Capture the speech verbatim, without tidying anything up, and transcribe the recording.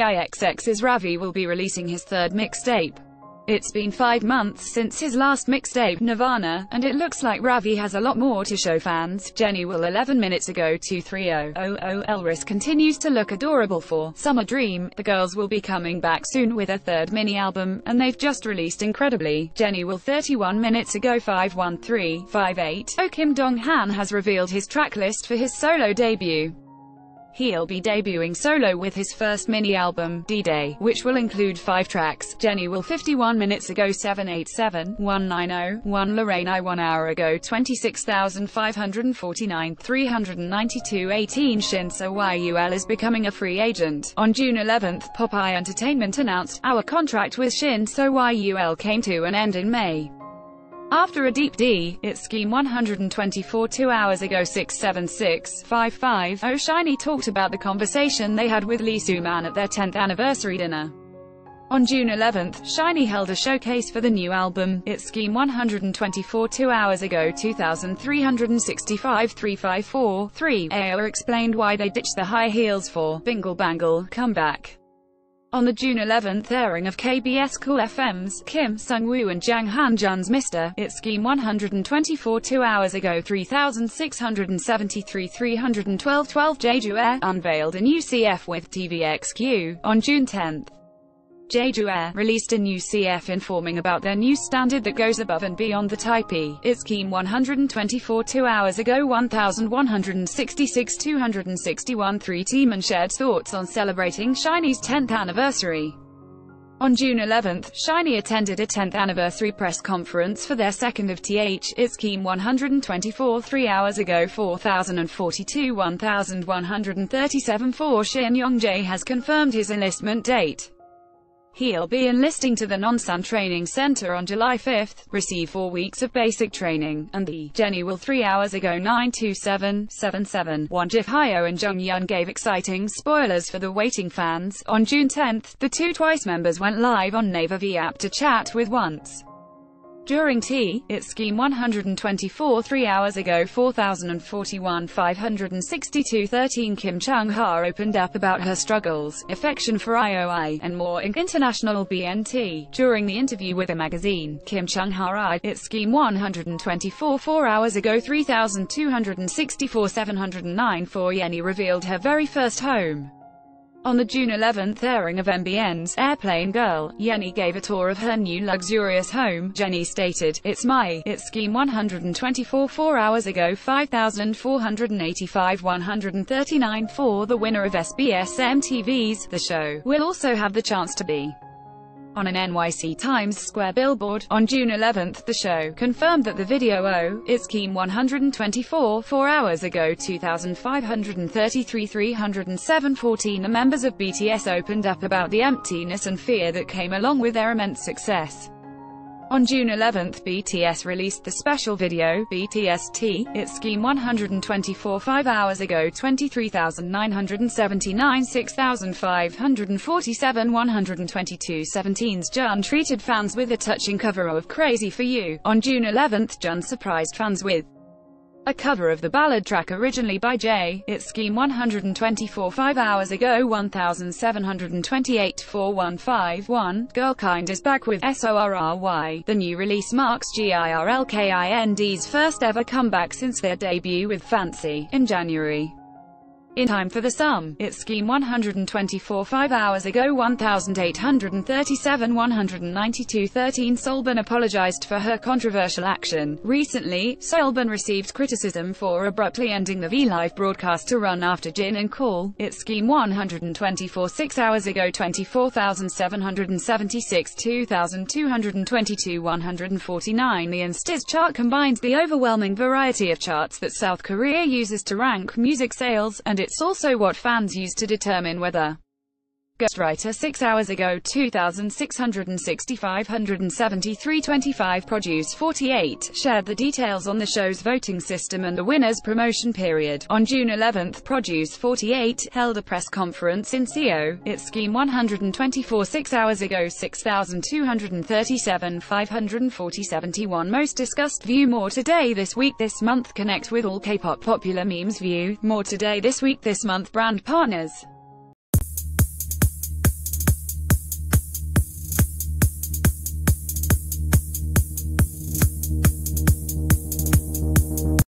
VIXX's Ravi will be releasing his third mixtape. It's been five months since his last mixtape, Nirvana, and it looks like Ravi has a lot more to show fans. Jenny will eleven minutes ago two thirty. Elris continues to look adorable for Summer Dream. The girls will be coming back soon with a third mini-album, and they've just released Incredibly. Jenny will thirty-one minutes ago five one three five eight. Oh, Kim Dong-han has revealed his tracklist for his solo debut. He'll be debuting solo with his first mini-album, D-Day, which will include five tracks. Jenny will fifty-one minutes ago seven eight seven one nine zero one. Lorraine I one hour ago twenty-six thousand five hundred forty-nine three ninety-two eighteen. Shin So-Yul is becoming a free agent. On June eleventh, Popeye Entertainment announced, "Our contract with Shin So-Yul came to an end in May." After a deep D, it's Scheme one hundred twenty-four two hours ago six seven six five five. Oh, Shiny talked about the conversation they had with Lee Soo-man at their tenth anniversary dinner. On June eleventh, Shiny held a showcase for the new album, It's Scheme one hundred twenty-four two hours ago two thousand three hundred sixty-five three five four three. A O explained why they ditched the high heels for Bingle Bangle Comeback. On the June eleventh airing of K B S Cool F M's Kim Sung-woo and Jang Han-jun's Mister It's Scheme one hundred twenty-four two hours ago three thousand six hundred seventy-three three hundred twelve twelve. Jeju unveiled a new C F with T V X Q. On June tenth, Jeju released a new C F informing about their new standard that goes above and beyond the Type E. It's Scheme one hundred twenty-four two hours ago one thousand one hundred sixty-six two hundred sixty-one. three Teeman shared thoughts on celebrating Shiny's tenth anniversary. On June eleventh, Shiny attended a tenth anniversary press conference for their second of T H, It's Scheme one hundred twenty-four three hours ago four thousand forty-two one thousand one hundred thirty-seven. four Shin Young-jae has confirmed his enlistment date. He'll be enlisting to the Nonsan Training Center on July fifth, receive four weeks of basic training, and the Jenny will three hours ago nine two seven seven seven one. Jif Hyo and Jung Yun gave exciting spoilers for the waiting fans. On June tenth, the two Twice members went live on Naver V app to chat with Once. During T, It's Scheme one hundred twenty-four three hours ago four thousand forty-one five hundred sixty-two thirteen. Kim Chung-ha opened up about her struggles, affection for I O I, and more in International B N T. During the interview with a magazine, Kim Chung-ha It's Scheme one hundred twenty-four four hours ago three thousand two hundred sixty-four seven hundred nine. four Yenny revealed her very first home. On the June eleventh airing of M B N's Airplane Girl, Yenny gave a tour of her new luxurious home. Jenny stated, "It's my It's Scheme one hundred twenty-four four hours ago five thousand four hundred eighty-five one hundred thirty-nine. For the winner of S B S M T V's The Show will also have the chance to be on an N Y C Times Square billboard." On June eleventh, the show confirmed that the video Oh, It's Scheme one hundred twenty-four four hours ago two thousand five hundred thirty-three three hundred seven fourteen. The members of B T S opened up about the emptiness and fear that came along with their immense success. On June eleventh, B T S released the special video, B T S T, It's Scheme one hundred twenty-four five hours ago twenty-three thousand nine hundred seventy-nine six thousand five hundred forty-seven one hundred twenty-two. seventeen's Jun treated fans with a touching cover of Crazy For You. On June eleventh, Jun surprised fans with a cover of the ballad track originally by Jay, It's Scheme one hundred twenty-four five hours ago one thousand seven hundred twenty-eight four one five one. Girl Kind is back with SORRY. The new release marks GIRLKIND's first ever comeback since their debut with Fancy in January. In time for the sum, It's Scheme one hundred twenty-four five hours ago one thousand eight hundred thirty-seven one hundred ninety-two. thirteen Solban apologized for her controversial action. Recently, Solban received criticism for abruptly ending the V Live broadcast to run after Jin and Call. It's Scheme one hundred twenty-four six hours ago twenty-four thousand seven hundred seventy-six two thousand two hundred twenty-two one hundred forty-nine. The Instiz chart combines the overwhelming variety of charts that South Korea uses to rank music sales, and it's also what fans use to determine whether Ghostwriter six hours ago two thousand six hundred sixty-five seventy-three twenty-five. Produce forty-eight shared the details on the show's voting system and the winner's promotion period. On June eleventh, Produce forty-eight held a press conference in Seoul. It's Scheme one hundred twenty-four six hours ago six thousand two hundred thirty-seven five hundred forty seventy-one. Most discussed. View more today this week this month. Connect with all K-pop popular memes. View more today this week this month. Brand partners.